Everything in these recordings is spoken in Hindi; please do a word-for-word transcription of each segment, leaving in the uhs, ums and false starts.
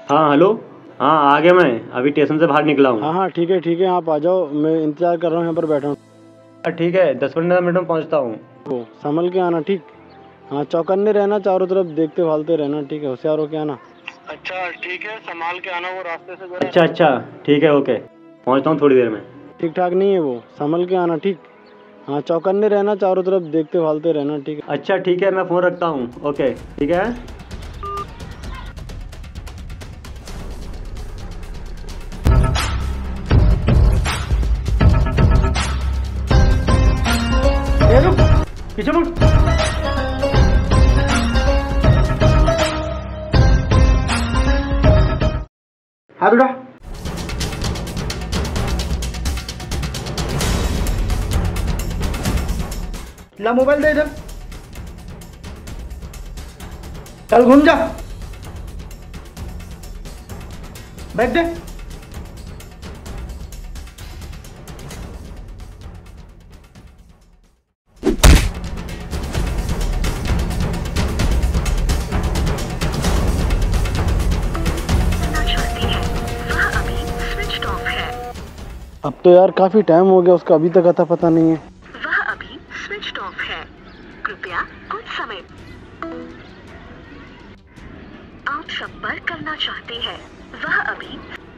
हाँ हेलो। हाँ आ गया, मैं अभी स्टेशन से बाहर निकला हूँ। हाँ हाँ ठीक है ठीक है, आप आ जाओ, मैं इंतजार कर रहा हूँ, यहाँ पर बैठा हूँ। ठीक है, दस पंद्रह मिनट में पहुँचता हूँ। वो संभल के आना, ठीक। हाँ चौकन्ने रहना, चारों तरफ देखते भालते रहना, ठीक है, होशियार होके आना। अच्छा ठीक है, संभाल के आना, वो रास्ते से जरा। अच्छा अच्छा ठीक है, ओके, पहुँचता हूँ थोड़ी देर में। ठीक ठाक नहीं है वो, संभल के आना, ठीक। हाँ चौकन्ने रहना, चारों तरफ देखते भालते रहना, ठीक है। अच्छा ठीक है, मैं फ़ोन रखता हूँ। ओके ठीक है। ए रुक, पीछे मुड़। हाथ उठा। ला मोबाइल दे इधर। चल घूम जा, बैग दे। अब तो यार काफी टाइम हो गया, उसका अभी तक आता पता नहीं है। वह अभी स्विच ऑफ है, कृपया कुछ समय आप संपर्क करना चाहते हैं। वह अभी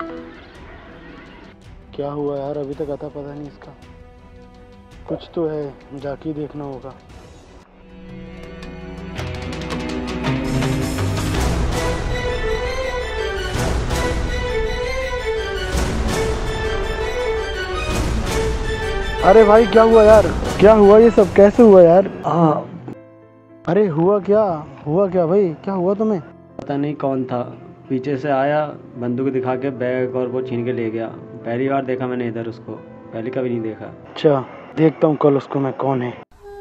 क्या हुआ यार, अभी तक आता पता नहीं इसका। कुछ तो है, जाके देखना होगा। अरे भाई क्या हुआ यार, क्या हुआ, ये सब कैसे हुआ यार? हाँ अरे हुआ क्या, हुआ क्या भाई, क्या हुआ तुम्हें? पता नहीं कौन था, पीछे से आया, बंदूक दिखा के बैग और वो छीन के ले गया। पहली बार देखा मैंने इधर उसको, पहले कभी नहीं देखा। अच्छा देखता हूँ कल उसको मैं, कौन है।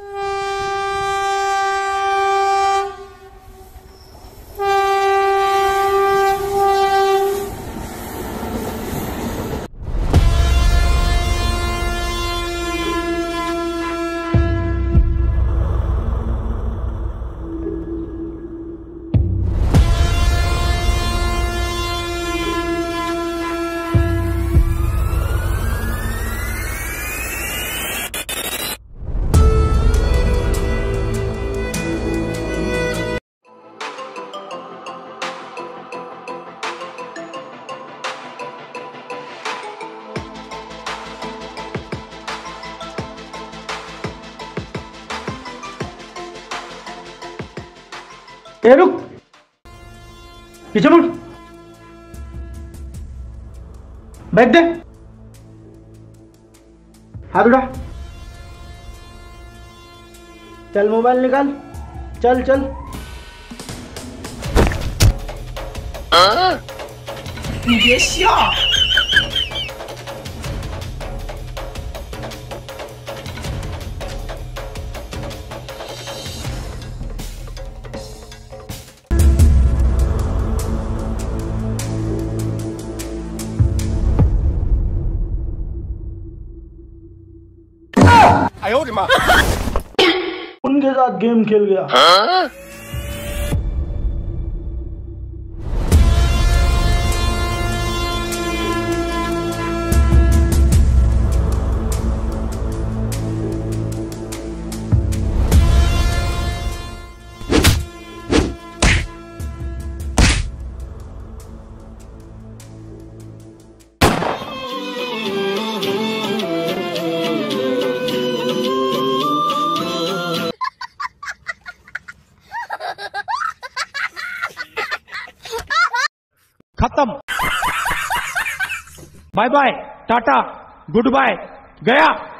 ए रुक, पीछे मुड़, बैग दे। हाथ उठा। चल मोबाइल निकाल, चल चल। उनके साथ गेम खेल गया। हाँ? खत्म, bye bye, tata, goodbye, गया।